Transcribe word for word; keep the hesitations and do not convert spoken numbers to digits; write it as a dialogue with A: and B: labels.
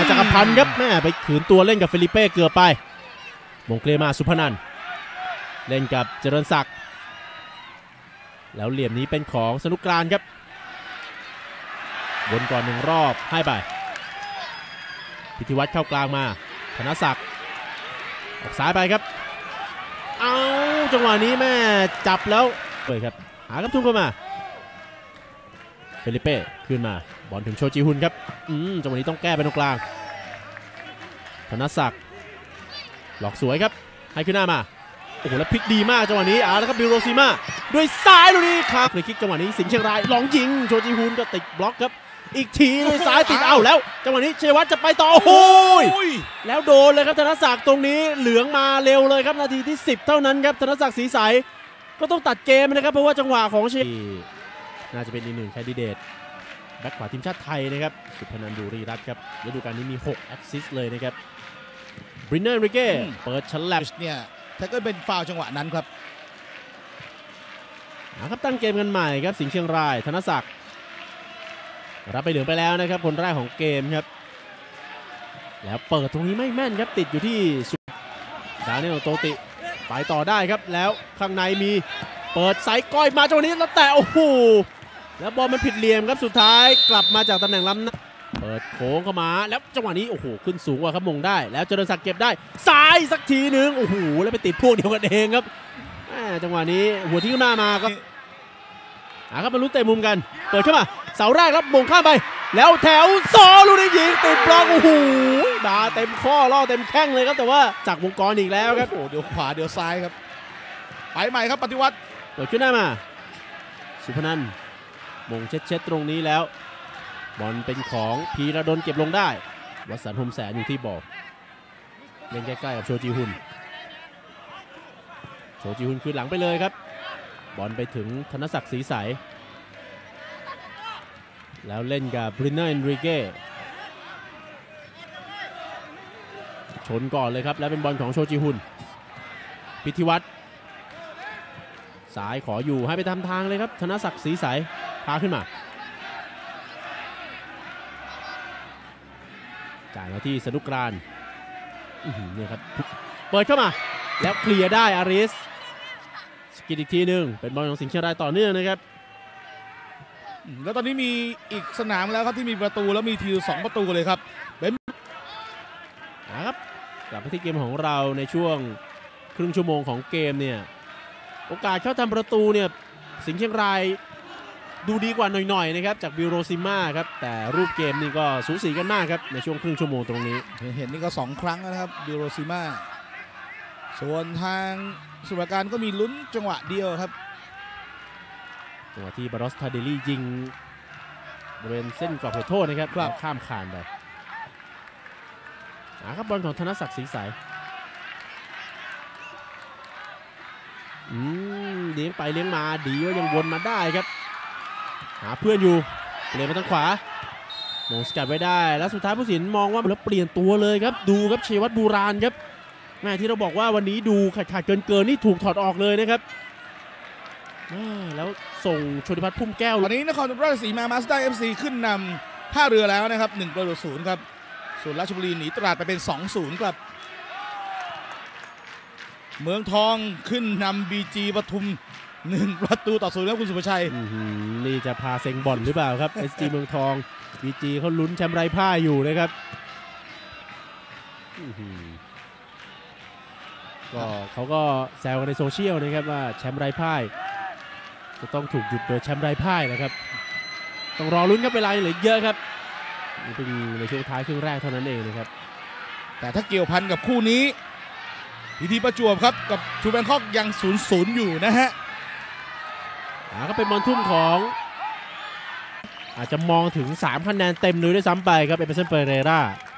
A: จักรพันธ์ครับแม่ไปขืนตัวเล่นกับเฟลิเป้เกือบไปมงเคลียร์มาสุพนันท์เล่นกับเจริญศักดิ์แล้วเหลี่ยมนี้เป็นของสนุกกรานต์ครับวนก่อนหนึ่งรอบให้ไปพิธีวัฒน์เข้ากลางมาธนศักดิ์ออกซ้ายไปครับเอาจังหวะนี้แม่จับแล้วเลยครับหากระทุ่งเข้ามาเฟลิเป้ขึ้นมาบอลถึงโชจิฮุนครับอืมจังหวะนี้ต้องแก้ไปตรงกลางธนศักดิ์หลอกสวยครับให้ขึ้นหน้ามาโอ้โหแล้วพลิกดีมากจังหวะนี้อ่าแล้วครับบิโรซิมาด้วยซ้ายดูนี่ครับฟรีคิกจังหวะนี้สิงห์เชียงรายลองยิงโชจิฮุนก็ติดบล็อกครับอีกทีด้วยซ้ายติดเอ้าแล้วจังหวะนี้ชัยวัฒน์จะไปต่อโอ้โหแล้วโดนเลยครับธนศักดิ์ตรงนี้เหลืองมาเร็วเลยครับนาทีที่สิบเท่านั้นครับธนศักดิ์ศรีใสก็ต้องตัดเกมนะครับเพราะว่าจังหวะของชัยน่าจะเป็นอีกหนึ่งแคนดิเดตแบ็คขวาทีมชาติไทยนะครับสุพนันท์บุรีรัตน์ครับฤดูกาลนี้มีหกแอสซิสต์เลยนะครับบรินเนอร์ริเก้เปิดฉลับ
B: เนี่ยถ้าก็เป็นฟาวจังหวะนั้นครับ
A: นะครับตั้งเกมกันใหม่ครับสิงห์เชียงรายธนศักดิ์รับไปเหลืองไปแล้วนะครับคนแรกของเกมครับแล้วเปิดตรงนี้ไม่แม่นครับติดอยู่ที่สุดาเนลโตติไปต่อได้ครับแล้วข้างในมีเปิดไซก้อยมาจังหวะนี้แล้วแต่โอ้โหแล้วบอลมันผิดเหลี่ยมครับสุดท้ายกลับมาจากตำแหน่งล้ำหน้าเปิดโค้งเข้ามาแล้วจังหวะนี้โอ้โหขึ้นสูงกว่าครับมงได้แล้วเจริญศักดิ์เก็บได้ซ้ายสักทีหนึ่งโอ้โหแล้วไปติดพวกเดียวกันเองครับจังหวะนี้หัวที่หน้ามาก็อ่ะครับมาลุ้นเตะมุมกันเปิดเข้ามาเสาแรกครับมงข้ามไปแล้วแถวซอลูกนี้ยิงติดบล็อกโอ้โหดาเต็มข้อล่อเต็มแข้งเลยครับแต่ว่าจากวงกรอีกแล้วครับ
B: โอ้เดี๋ยวขวาเดี๋ยวซ้ายครับไปใหม่ครับปฏิวัติ
A: เปิดขึ้นหน้ามาสุพนันท์มงเช็ดๆตรงนี้แล้วบอลเป็นของพีระดลเก็บลงได้วัสันต์ พรหมแสนอยู่ที่บอลเล่นใกล้ๆกับโชจิฮุนโชจิฮุนคืนหลังไปเลยครับบอลไปถึงธนศักดิ์ศรีใสแล้วเล่นกับบรินเนอร์เอนริเก้ชนก่อนเลยครับแล้วเป็นบอลของโชจิฮุนพิธีวัฒน์สายขออยู่ให้ไปทำทางเลยครับธนศักดิ์ศรีใสพาขึ้นมาจ่ายมาที่สนุกกรานต์นี่ครับเปิดเข้ามาแล้วเคลียร์ได้อาริสสกิดอีกทีหนึ่งเป็นบอลของสิงห์เชียงรายต่อเนื่องนะครับ
B: แล้วตอนนี้มีอีกสนามแล้วครับที่มีประตูแล้วมีทีสองประตูเลยครับเป็น
A: นะครับกลับไปที่เกมของเราในช่วงครึ่งชั่วโมงของเกมเนี่ยโอกาสเข้าทำประตูเนี่ยสิงห์เชียงรายดูดีกว่าหน่อยๆนะครับจากบิโรซิม่าครับแต่รูปเกมนี่ก็สูสีกันมากครับในช่วงครึ่งชั่วโมงตรงนี้
B: เห็นนี่ก็สองครั้งนะครับบิโรซิม่าส่วนทางสุรการก็มีลุ้นจังหวะเดียวครับ
A: จังหวะที่บารอสทาเดลี่ยิงบริเวณเส้นกรอบเขตโทษนะครับข้ามคานไปอ่าครับบอลของธนศักดิ์ศรีใสอืมเลี้ยงไปเลี้ยงมาดีว่ายังวนมาได้ครับหาเพื่อนอยู่เปลี่ยนมาทางขวามงสกัดไว้ได้แล้วสุดท้ายผู้สินมองว่าแล้วเปลี่ยนตัวเลยครับดูครับชัยวัฒน์บูราณครับแม่ที่เราบอกว่าวันนี้ดูขาดขาดเกินเกินนี่ถูกถอดออกเลยนะครับแล้วส่งชลพัฒน์พุ่มแก้ว
B: วันนี้นครราชสีมามาสด้าเอฟซีขึ้นนำท่าเรือแล้วนะครับหนึ่งประตูต่อศูนย์ครับส่วนราชบุรีหนีตราดไปเป็น สองศูนย์ ครับเมืองทองขึ้นนำบีจีปทุมหนึ่งประตูต่อศูนย์ครับคุณสุภชัย
A: นี่จะพาเซ็งบอลหรือเปล่าครับ เอส จี เมืองทอง บี จี เขาลุ้นแชมป์ไร้พ่ายอยู่นะครับก็เขาก็แซวกันในโซเชียลนะครับว่าแชมป์ไร้พ่ายจะต้องถูกหยุดโดยแชมป์ไร้พ่ายนะครับต้องรอลุ้นครับเวลาเหลือเยอะครับนี่เป็นในช่วงท้ายครึ่งแรกเท่านั้นเองนะครับ
B: แต่ถ้าเกี่ยวพันกับคู่นี้พีทีประจวบครับกับชูแบงคอกยัง ศูนย์ศูนย์ อยู่นะฮะ
A: อ่าก็เป็นบอลทุ่มของอาจจะมองถึงสามคะแนนเต็มเลยด้วยซ้ำไปครับเอเปอร์สันเปเรรา